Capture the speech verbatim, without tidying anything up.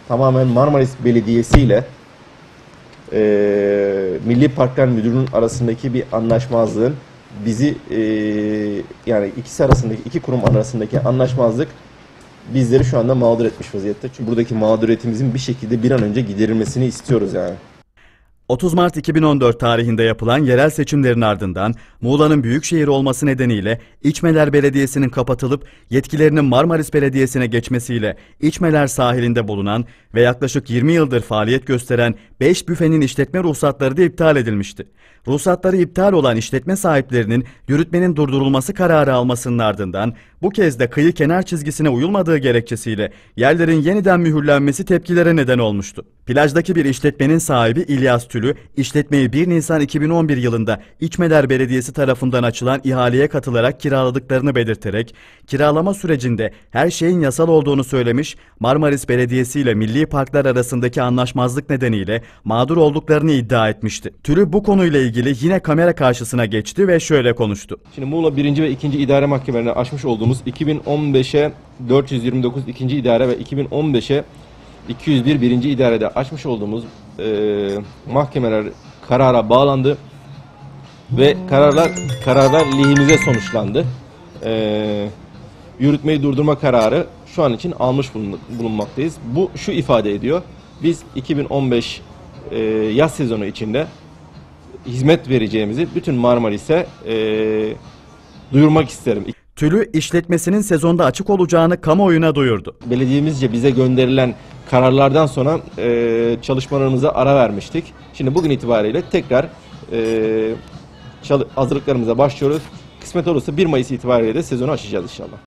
tamamen Marmaris Belediyesi ile e, Milli Parklar Müdürlüğü'nün arasındaki bir anlaşmazlığın bizi e, yani ikisi arasındaki iki kurum arasındaki anlaşmazlık bizleri şu anda mağdur etmiş vaziyette. Çünkü buradaki mağduriyetimizin bir şekilde bir an önce giderilmesini istiyoruz yani. otuz Mart iki bin on dört tarihinde yapılan yerel seçimlerin ardından Muğla'nın büyükşehir olması nedeniyle İçmeler Belediyesi'nin kapatılıp yetkilerinin Marmaris Belediyesi'ne geçmesiyle İçmeler sahilinde bulunan ve yaklaşık yirmi yıldır faaliyet gösteren beş büfenin işletme ruhsatları da iptal edilmişti. Ruhsatları iptal olan işletme sahiplerinin yürütmenin durdurulması kararı almasının ardından bu kez de kıyı kenar çizgisine uyulmadığı gerekçesiyle yerlerin yeniden mühürlenmesi tepkilere neden olmuştu. Plajdaki bir işletmenin sahibi İlyas Tülü, işletmeyi bir Nisan iki bin on bir yılında İçmeler Belediyesi tarafından açılan ihaleye katılarak kiraladıklarını belirterek, kiralama sürecinde her şeyin yasal olduğunu söylemiş, Marmaris Belediyesi ile Milli Parklar arasındaki anlaşmazlık nedeniyle mağdur olduklarını iddia etmişti. Tülü bu konuyla ilgili yine kamera karşısına geçti ve şöyle konuştu. Şimdi Muğla birinci ve ikinci idare mahkemelerine açmış olduğumuz iki bin on beşe dört yüz yirmi dokuz ikinci idare ve iki bin on beşe iki yüz bir birinci idarede açmış olduğumuz e, mahkemeler karara bağlandı ve kararlar kararlar lehimize sonuçlandı. E, yürütmeyi durdurma kararı şu an için almış bulunmaktayız. Bu şu ifade ediyor: biz iki bin on beş e, yaz sezonu içinde hizmet vereceğimizi bütün Marmaris'e e, duyurmak isterim. Tülü işletmesinin sezonda açık olacağını kamuoyuna duyurdu. Belediyemizce bize gönderilen kararlardan sonra e, çalışmalarımıza ara vermiştik. Şimdi bugün itibariyle tekrar e, hazırlıklarımıza başlıyoruz. Kısmet olursa bir Mayıs itibariyle de sezonu açacağız inşallah.